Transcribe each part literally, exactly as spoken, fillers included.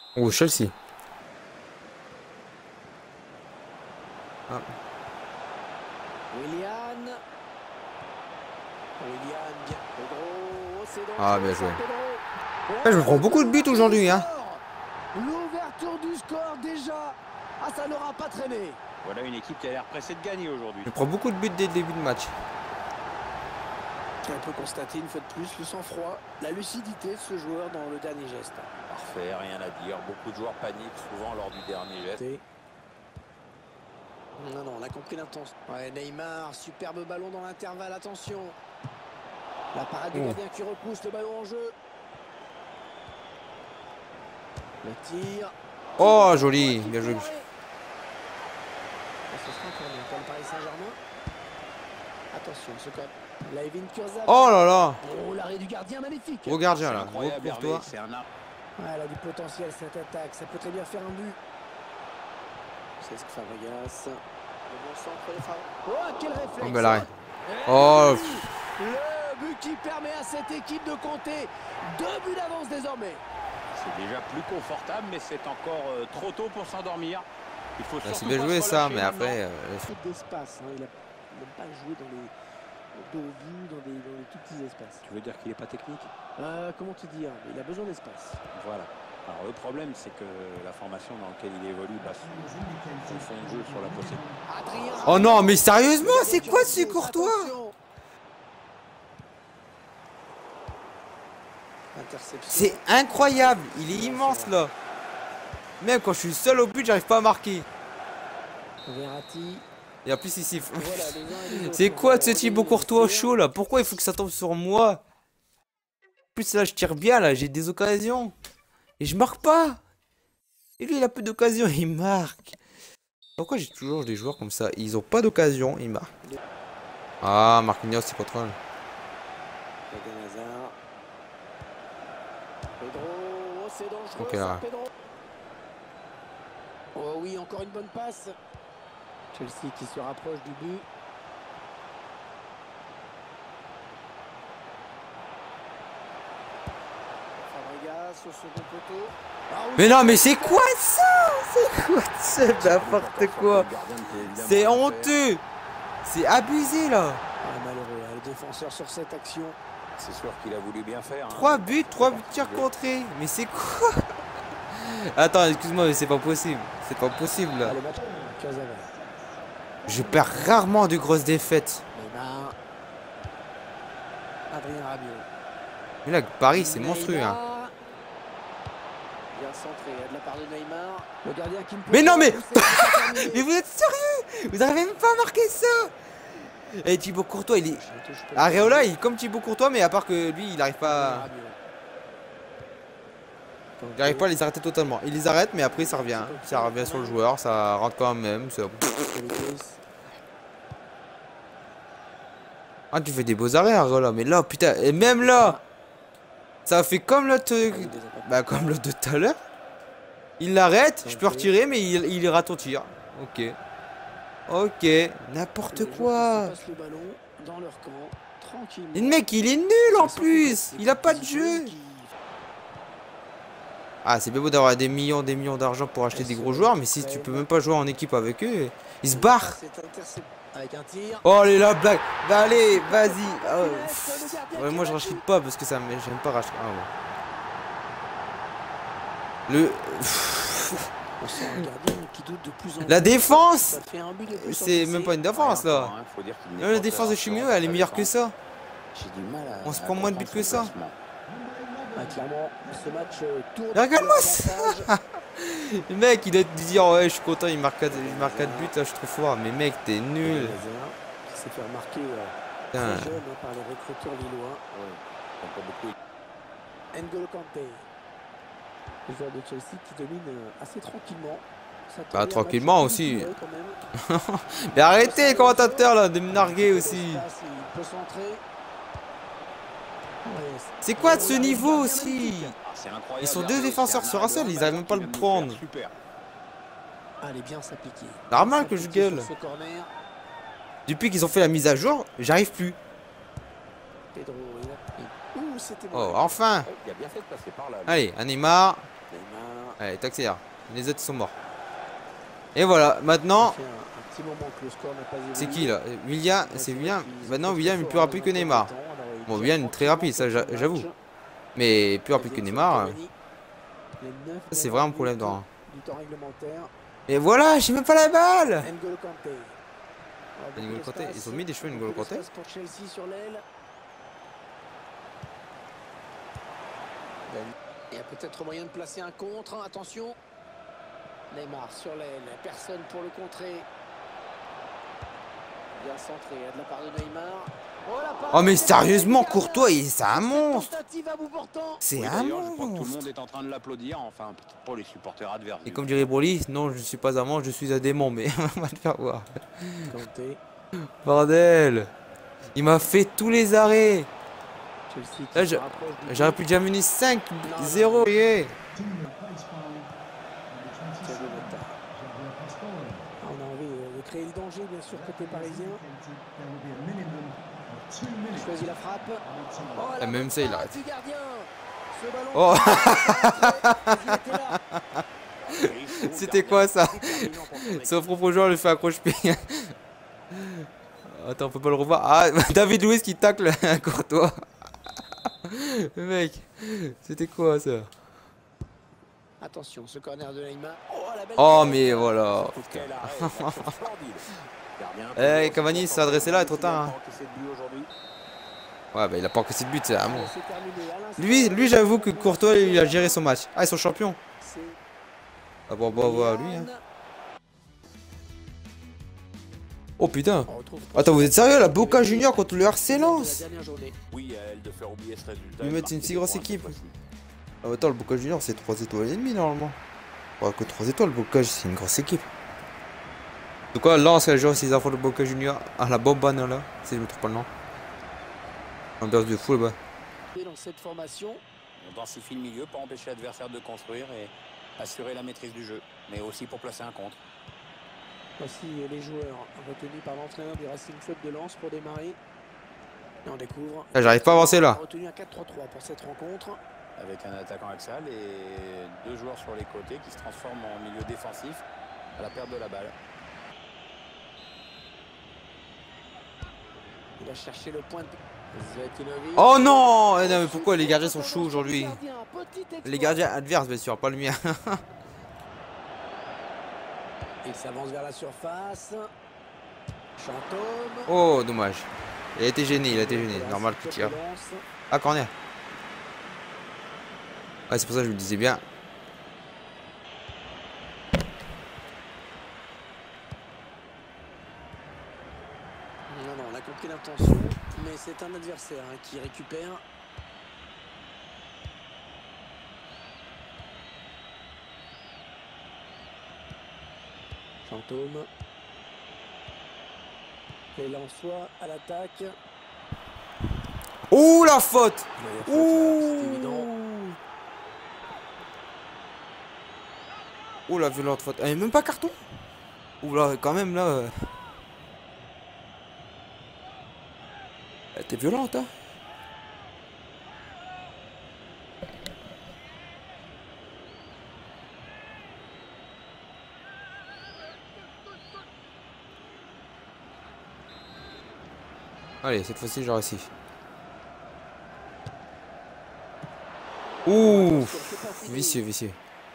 Ou Chelsea. Ah. Willian. Willian, bien. Pedro, c'est donc Ah, bien joué. Pedro. Ouais, je me prends beaucoup de buts aujourd'hui, hein. L'ouverture du score déjà. Ah, ça n'aura pas traîné. Voilà une équipe qui a l'air pressée de gagner aujourd'hui. Je prends beaucoup de buts dès le début de match. On peut constater une fois de plus le sang-froid, la lucidité de ce joueur dans le dernier geste. Parfait, rien à dire. Beaucoup de joueurs paniquent souvent lors du dernier geste. Non, non, on a compris l'intention. Ouais, Neymar, superbe ballon dans l'intervalle, attention. La parade du Oh. gardien qui repousse le ballon en jeu. Le tir. Oh, joli, bien joué. Ah, ce sera encore bien comme Paris Saint-Germain. Attention, ce code. Layvin Kurzawa. Oh là là. Oh, l'arrêt du gardien magnifique. Gros gardien C'est là, gros incroyable, pour Hervé, toi. c'est un art. Ouais, elle a du potentiel cette attaque, ça peut très bien faire un but. C'est ce que Fabregas. Le bon centre de Fabregas. Oh, quel réflexe. Oh, bel arrêt. Et Oh. oui, le but qui permet à cette équipe de compter deux buts d'avance désormais. C'est déjà plus confortable, mais c'est encore euh, trop tôt pour s'endormir. Il faut C'est surtout bien pas joué se ça, relâcher mais maintenant. après. Euh, Faute d'espace, hein. Il n'aime pas jouer dans les dos au but, dans des, dans des tout petits espaces. Tu veux dire qu'il n'est pas technique? Euh, comment te dire, il a besoin d'espace. Voilà. Alors le problème, c'est que la formation dans laquelle il évolue base son fond de jeu sur la possession. Adrien. Oh non, mais sérieusement, c'est quoi ce Courtois? Attention. Interception. C'est incroyable, il est immense là. Même quand je suis seul au but, j'arrive pas à marquer. Verratti. Et en plus, il siffle. Voilà, les uns et les autres. C'est quoi de ce On va Thibaut regarder Courtois les chaud là? Pourquoi il faut que ça tombe sur moi? En plus là, je tire bien là, j'ai des occasions. Et je marque pas. Et lui, il a peu d'occasions, il marque. Pourquoi j'ai toujours des joueurs comme ça? Ils ont pas d'occasion, ils marquent. Ah, Marquinhos, il contrôle. Eden Hazard. Pedro, oh, c'est dangereux Ok, ça, là. Pedro. Oh oui, encore une bonne passe. Chelsea qui se rapproche du but. Fabregas au second poteau. Ah oui, Mais non, mais c'est quoi ça? C'est quoi ça? N'importe quoi. C'est honteux. C'est abusé là. Ah, malheureux, hein, le défenseur sur cette action. C'est sûr qu'il a voulu bien faire. Hein. trois buts, trois buts tirs contrés. Mais c'est quoi? Attends, excuse-moi, mais c'est pas possible. C'est pas possible là. Ah, le match, Kurzawa. Je perds rarement de grosses défaites. Neymar. Adrien Rabiot. Mais là, Paris, c'est monstrueux. Hein. Neymar. Bien centré de la part de Neymar. Le gardien qui ne peut Mais pas non, mais- pousser, c'est terminé. Mais vous êtes sérieux? Vous n'arrivez même pas à marquer ça? Et Thibaut Courtois, il est. Je touche pas. Areola, il est comme Thibaut Courtois, mais à part que lui, il arrive pas. Rabiot. Il arrive pas à les arrêter totalement. Il les arrête, mais après, ça revient. Ça revient sur le joueur, ça rentre quand même. ça- Ah, tu fais des beaux arrêts, Areola, mais là, putain, et même là, ça fait comme l'autre. Bah, comme l'autre de tout à l'heure. Il l'arrête, je peux retirer, mais il, il ira ton tir. Ok. Ok, n'importe quoi. Et le mec, il est nul en plus. Il a pas de jeu. Ah, c'est bien beau d'avoir des millions, des millions d'argent pour acheter des gros joueurs, mais si tu peux même pas jouer en équipe avec eux, ils se barrent. Avec un tir. Oh, allez, la blague. Bah, allez, vas-y. Oh, pff. Ouais, moi, je rachète pas parce que ça me. J'aime pas racheter. Ah, ouais. Le. On sent un gardien qui doute de plus en La plus. défense. Ça fait un but de plus C'est même pas une défense Ouais, là. encore, hein, faut dire qu'il n'est Même la pas défense de très Chimio, rassurant, elle est sa meilleure que défense. ça. J'ai du mal à. On se à prend moins de buts comprendre que son ça. placement. Ah, clairement, ce match euh, tourne. Regarde-moi à ça. l'avantage. Le mec, il doit te dire ouais, je suis content, il marque quatre buts là, je suis trop fort. Mais mec, t'es nul. Eden Hazard, qui s'est fait remarquer euh, Putain. très jeune hein, par les recruteurs lillois. Ouais, encore beaucoup. N'Golo Kanté, le joueur de Chelsea qui domine euh, assez tranquillement. Ça Bah, tourne bien, tranquillement match aussi. équilibré quand même. Mais arrêtez les commentateurs là de me narguer aussi. L'espace, il peut centrer. Ouais, C'est quoi de ce niveau aussi? Ah, c'est incroyable, Ils sont Hervé, deux défenseurs c'est sur un seul, ils arrivent même pas à le qui vient de prendre. faire super. Allez bien s'appliquer. Normal que je S'appliquer gueule. sur ce corner. Depuis qu'ils ont fait la mise à jour, j'arrive plus. Pedro, il a- Ouh, c'était Oh, mauvais. enfin. Il a bien fait de passer par là. lui. Allez, un Neymar. Neymar. Allez, t'accélères. Les autres sont morts. Et voilà, maintenant. C'est qui là? William, c'est William. Maintenant, William est plus rapide que Neymar. Bon, William est très rapide, ça j'avoue. Mais plus rapide que Neymar. C'est vraiment un problème dans. Et voilà, j'ai même pas la balle. N'Golo Kanté, ils ont mis des cheveux N'Golo Kanté. Il y a peut-être moyen de placer un contre. Attention. Neymar sur l'aile. Personne pour le contrer. Bien centré de la part de Neymar. Oh, oh mais sérieusement, Courtois, c'est un monstre. C'est un monstre. Je crois que tout le monde est en train de l'applaudir. Enfin, pour les supporters adverses. Et comme dirait Broly, non, je suis pas un monstre, je suis un démon. Mais on va te faire voir. Bordel. Il m'a fait tous les arrêts. Là, j'aurais pu déjà mener cinq zéro. Yeah. On a envie de créer le danger, bien sûr, côté parisien. Il choisit la frappe. Oh, la même ça, il arrête. Oh. C'était quoi ça? Son propre joueur lui fait accroche-pied. Attends, on peut pas le revoir. Ah, David Luiz qui tacle Courtois. Le mec, c'était quoi ça? Attention, ce corner de Neymar. Oh, oh mais voilà. Eh, Cavani s'est adressé là, trop tard. Hein. Ouais, bah il a pas encaissé de but, c'est un bon. Lui, lui j'avoue que Courtois il a géré son match. Ah, ils sont champions. Ah bon, bon, voilà, lui. Hein. Oh putain. Attends, vous êtes sérieux, la Boca Junior contre le R C Lens? Ils mettent une si grosse équipe. Ah, attends, le Boca Junior c'est trois étoiles et demie normalement. Ouais, que trois étoiles, le Boca c'est une grosse équipe. De quoi Lens elle joue ses enfants de Boca Junior à la Bombana là, si je me trompe pas le nom. Ambiance de fou là-bas. Dans cette formation, on densifie le milieu pour empêcher l'adversaire de construire et assurer la maîtrise du jeu, mais aussi pour placer un contre. Voici les joueurs retenus par l'entraîneur du Racing Club de Lens pour démarrer. Et on découvre. Ah, j'arrive pas à avancer là. On a retenu un quatre trois trois pour cette rencontre. Avec un attaquant axial et deux joueurs sur les côtés qui se transforment en milieu défensif à la perte de la balle. Il va chercher le point de... Oh non, eh non mais pourquoi les gardiens sont chauds aujourd'hui? Les gardiens adverses bien sûr, pas le mien. Il s'avance vers la surface. Chantôme. Oh dommage. Il a été gêné, il a été gêné. Normal qu'il tire. Ah corner. Ouais c'est pour ça que je me disais bien. Non, non, on a compris l'intention, mais c'est un adversaire hein, qui récupère. Chantôme. Et Lensois à l'attaque. Ouh la faute. Ouh. Ouh la violente faute. Elle est même pas carton. Ouh là quand même là. Euh... Elle était violente hein. Allez, cette fois-ci, j'ai réussi. Ouh, vicieux, vicieux.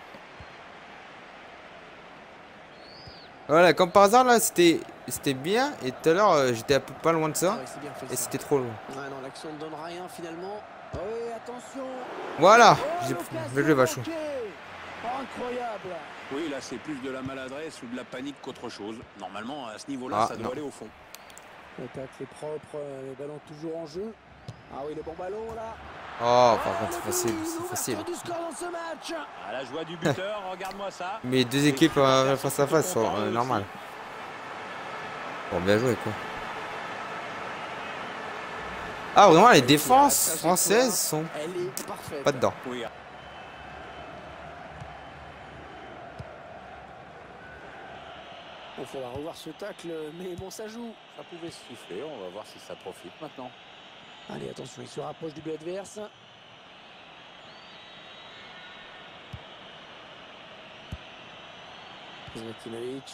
Voilà, comme par hasard, là, c'était c'était bien. Et tout à l'heure, euh, j'étais un peu pas loin de ça. Et c'était trop loin. Ouais, non, l'action ne donne rien, finalement. Oh, oui, attention. Voilà, j'ai joué Vachou. Incroyable. Oui, là, c'est plus de la maladresse ou de la panique qu'autre chose. Normalement, à ce niveau-là, ah, ça doit non. aller au fond. Le tacle est propre, le ballon toujours en jeu. Ah oui, le bon ballon là. Oh, par contre, c'est facile, c'est facile. Ah, la joie du buteur, regarde-moi ça. Mais deux équipes euh, face à face sont euh, normales. Bon, bien joué quoi. Ah, vraiment, les défenses françaises sont pas dedans. Oui. Il faudra revoir ce tacle, mais bon, ça joue. Ça pouvait se siffler, on va voir si ça profite maintenant. Allez, attention, il se rapproche du but adverse. Zlatinovic.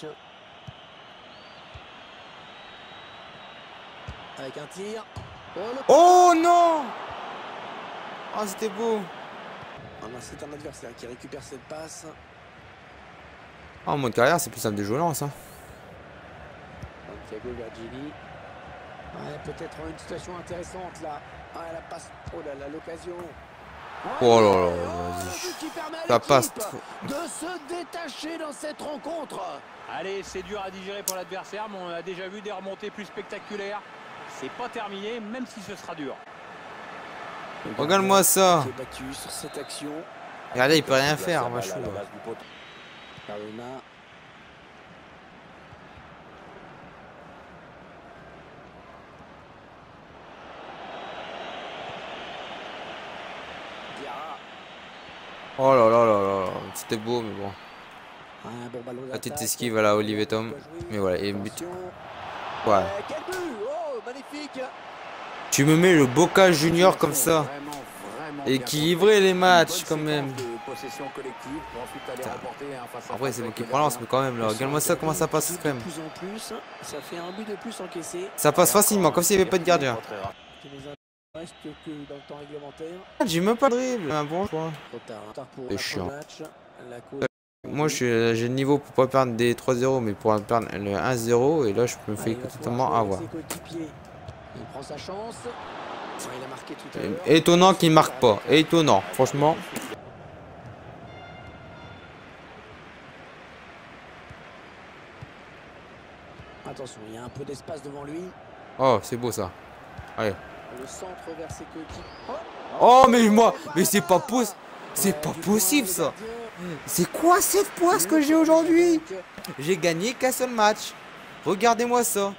Avec un tir. Oh, le... Oh non! Oh, c'était beau. Ah non, c'est un adversaire qui récupère cette passe. Oh, en mode carrière, c'est plus simple de jouer lance. Hein. Thiago Vergini. Ouais, peut-être une situation intéressante là. Ah, la passe. Oh là là, l'occasion. Oh là là, Oh, vas-y. qui permet à Ça passe. l'équipe de se détacher dans cette rencontre. Allez, c'est dur à digérer pour l'adversaire, mais on a déjà vu des remontées plus spectaculaires. C'est pas terminé, même si ce sera dur. Regarde-moi ça. Qui est battu sur cette action. Regardez, il peut rien faire, Machou. Carona. Diarra. Oh là là là là, c'était beau, mais bon. Un bon ballon La petite d'attaque. esquive à la Olivier Tom. Mais voilà, et but. Ouais. Euh, quel but! Oh, magnifique! Tu me mets le Boca Junior comme ça. Équilibrer les matchs quand même. Après c'est bon qui prend lance, mais quand même là, regarde-moi ça comment ça passe quand même. De plus en plus, ça fait un but de plus encaissé. Ça passe facilement, comme s'il n'y avait pas de gardien. Qui nous reste que dans le temps réglementaire. J'ai même pas de dribble. Un bon choix. Trop tard, hein. Tard pour C'est après chiant. le match. La cause- Moi je suis- j'ai le niveau pour pas perdre des trois zéro, mais pour perdre le un zéro, et là je me fais Allez, il va totalement pouvoir avoir. jouer avec ses coéquipiers. Il prend sa chance. Ouais, il a marqué tout à l'heure. Étonnant qu'il marque pas. Étonnant, franchement. Attention, il y a un peu d'espace devant lui. Oh, c'est beau ça. Allez. Le centre vers ses coéquipiers. Oh, mais moi, mais c'est pas possible. C'est Ouais, pas du possible point, ça. le gardien. C'est quoi cette poisse que j'ai aujourd'hui? J'ai gagné qu'un seul match. Regardez-moi ça.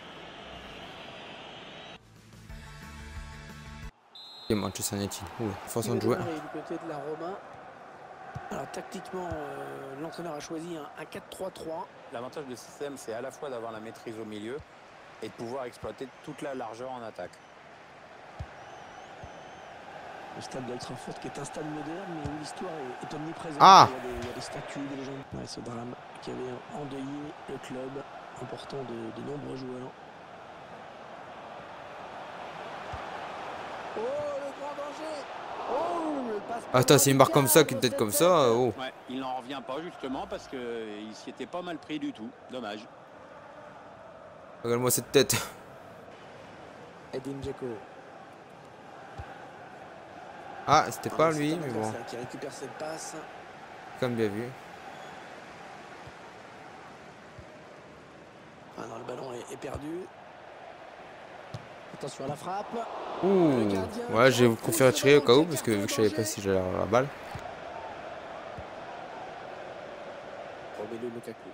Et Manchester United. Ouh, façon de jouer. Et du côté de la Roma. Alors tactiquement, euh, l'entraîneur a choisi un, un quatre trois trois. L'avantage du système, c'est à la fois d'avoir la maîtrise au milieu et de pouvoir exploiter toute la largeur en attaque. Le stade d'Ultrafort qui est un stade moderne mais où l'histoire est, est omniprésente. Ah. Il y a des, il y a des statues, des légendes. Ouais, ce drame qui avait endeuillé le club, important de, de nombreux joueurs. Oh, le grand danger. Oh, le passe. Attends, s'il marque comme ça, qu'une tête comme ça, oh. Ouais, il n'en revient pas justement parce qu'il s'y était pas mal pris du tout. Dommage. Regarde-moi cette tête. Edin Dzeko. Ah, c'était pas Ah, lui, c'est un mais bon. adversaire qui récupère cette passe. Comme bien vu. Ah non, le ballon est, est perdu. Attention à la frappe. Ouh. Ouais, j'ai préféré tirer au cas où, parce que vu que je savais pas si j'allais avoir la balle. Romelu Lukaku.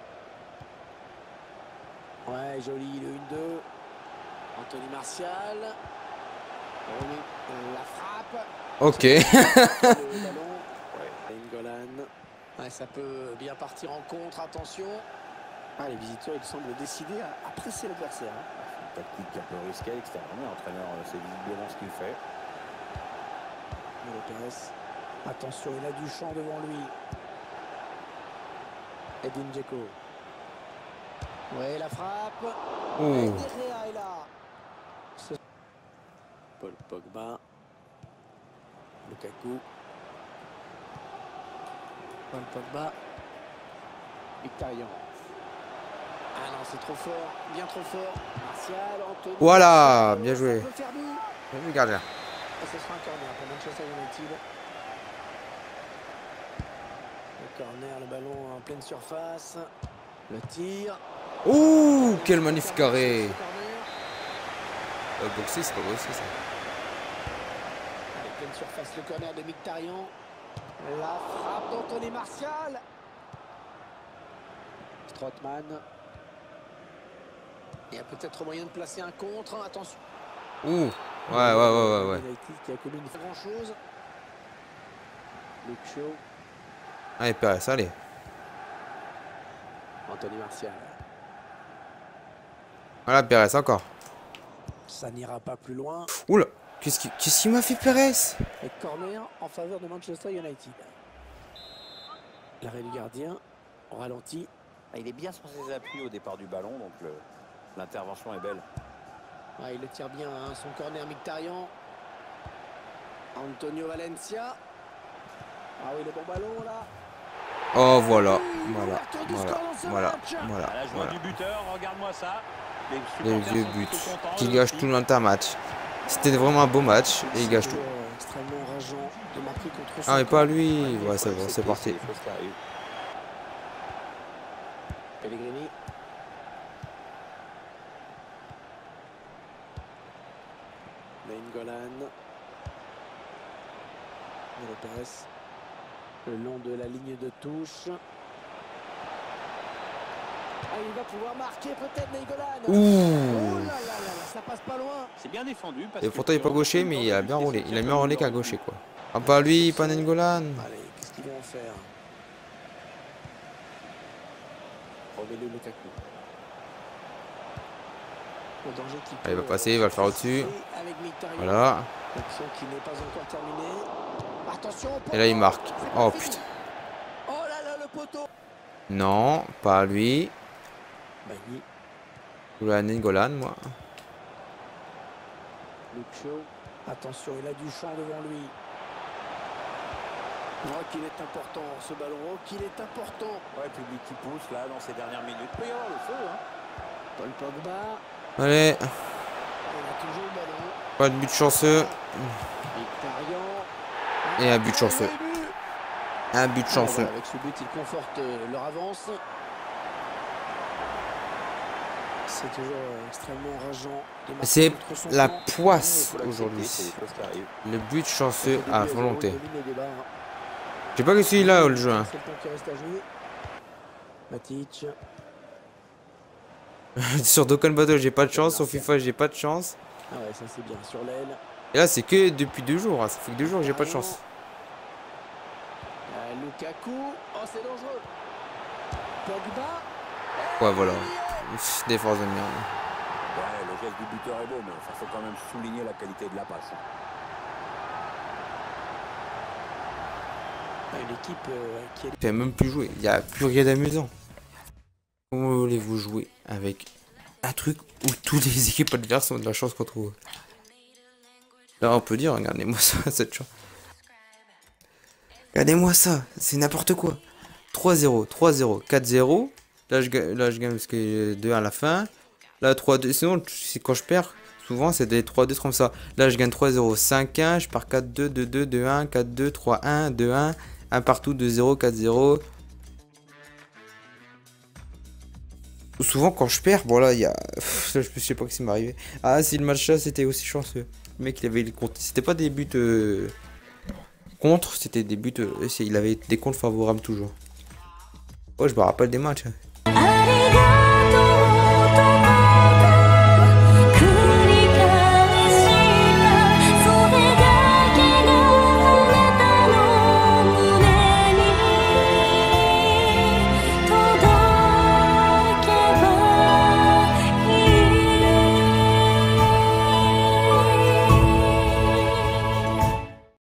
Ouais, joli, le un deux. Anthony Martial. Romelu, euh, la frappe. Ok. Le ballon. Ouais. Nainggolan. Ouais, ça peut bien partir en contre, attention. Ah, les visiteurs, ils semblent décidés à, à presser l'adversaire. Hein. Une tactique un peu risquée à l'extérieur, mais l'entraîneur, c'est visiblement ce qu'il fait. Lopez. Attention, il a du champ devant lui. Edin Dzeko. Ouais, la frappe. Ouh. Et Derrea est là. Ce- Paul Pogba. Lukaku. Paul Pogba. Mkhitaryan. Ah non, c'est trop fort. Bien trop fort. Martial, Anthony. Voilà, bien joué. Ça peut faire but. Bien vu, gardien. Ah, ce sera un corner pour Manchester United. Le corner, le ballon en pleine surface. Le tir. Ouh, quel magnifique arrêt. Ce corner. Euh, boxer, c'est pas boxer ça. Allez, pleine surface, le corner de Mkhitaryan. La frappe d'Anthony Martial. Strootman. Il y a peut-être moyen de placer un contre. Attention. Ouh. Ouais, ouais, ouais, ouais, ouais. United qui a commis une grand chose. Luke Shaw. Allez, Pérez, allez. Anthony Martial. Voilà, Pérez, encore. Ça n'ira pas plus loin. Oula, qu'est-ce qui qu'est-ce qui m'a fait Pérez? Et corner en faveur de Manchester United. L'arrêt du gardien. au ralenti. Ah, il est bien sur ses appuis au départ du ballon, donc l'intervention est belle. Ah, il le tire bien, hein, son corner Mkhitaryan. Antonio Valencia. Ah oui, le bon ballon là. Oh voilà, Oui, voilà, l'ouverture du voilà, score dans ce voilà, match. voilà, À la joie voilà. du buteur, regarde-moi ça. Les Les supporters vieux sont buts plutôt contents, qui eux gâchent aussi. tout l'intermatch. C'était vraiment un beau match et il gâche tout. C'est toujours, euh, extrêmement rageant de marquer contre son Ah mais camp. pas lui. Ouais, Ouais, le c'est problème, bon, c'est que parti. des choses qui arrivent. Pellegrini. Nainggolan. Lopez. Le long de la ligne de touche. Ah, il va pouvoir marquer peut-être Nainggolan. Oh Ouh. là là là là, ça passe pas loin. C'est bien défendu. Parce Et que pourtant il est pas gaucher mais il a bien roulé. Il a mieux roulé qu'un gaucher quoi. Ah pas lui, pas Nainggolan. Allez, qu'est-ce qu'ils vont en faire? Romelu Lukaku. Le danger qui Ah, il va peut, passer, il va le faire au-dessus. avec Mkhitaryan. Voilà. L'action qui n'est pas encore terminée. Attention au poteau. Et là il marque. C'est pas Oh fini. putain. Oh là là, le poteau. Non, pas lui. Bagny, Je voulais Nainggolan moi. Lucio. Attention, il a du champ devant lui. Oh, qu'il est important ce ballon. Oh, qu'il est important. Ouais, le public qui pousse là dans ces dernières minutes. Il peut y avoir le feu. Hein. Paul Pogba. Allez, Il a toujours le ballon. pas de but chanceux. Mkhitaryan. Et un but chanceux. Ah, le but. Un but Ah, chanceux. voilà, avec ce but, ils confortent euh, leur avance. C'est toujours euh, extrêmement rageant de marquer C'est contre son la camp. poisse Il faut aujourd'hui. l'accepter, c'est des choses qui arrivent. Le but chanceux Ça fait à deux buts zéro, volonté. il domine le débat, hein. Je sais pas que celui-là le jeu. Hein. C'est le temps qui reste à jouer. Matic. Sur Dokkan Battle j'ai pas de chance, sur FIFA j'ai pas de chance. Ah ouais, ça c'est bien. Sur l'aile. Et là c'est que depuis deux jours, hein. Ça fait que deux jours que j'ai pas de chance. Euh, Lukaku. Oh, c'est dangereux. Pogba. Ouais voilà. Pff, défense de merde. Ouais, le geste du buteur est beau, mais il faut quand même souligner la qualité de la passe. Ah, une équipe euh, qui est... Il fait même plus jouer, il y a plus rien d'amusant. Comment voulez-vous jouer avec un truc où toutes les équipes adverses ont de la chance contre vous? Là on peut dire, regardez-moi ça, cette chance. Regardez-moi ça, c'est n'importe quoi. trois zéro, trois zéro, quatre zéro. Là je, ga- là je gagne parce que deux à la fin. Là trois deux, sinon c'est quand je perds, souvent c'est des trois deux comme ça. Là je gagne trois zéro, cinq un, je pars quatre deux, deux deux, deux un, quatre deux, trois un, deux un, un partout, deux zéro, quatre zéro. Souvent quand je perds, bon là il y a... Pff, là, je sais pas ce qui m'est arrivé. Ah si le match là c'était aussi chanceux. Le mec il avait les comptes, c'était pas des buts euh, contre, c'était des buts, euh, c'est- il avait des comptes favorables toujours. Ouais je me rappelle des matchs. Hein.